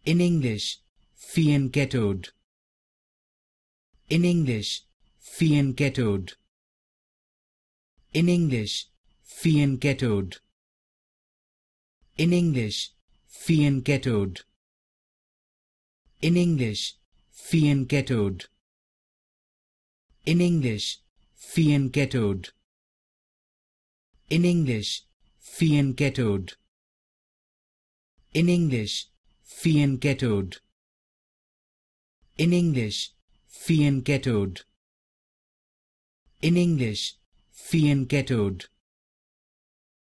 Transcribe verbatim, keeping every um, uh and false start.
In English, fianchettoed. In English, fianchettoed. In English, fianchettoed. In English, fianchettoed. In English, fianchettoed. In English, fianchettoed. In English, fianchettoed. In English, fianchettoed. In English, fianchettoed. In English, fianchettoed.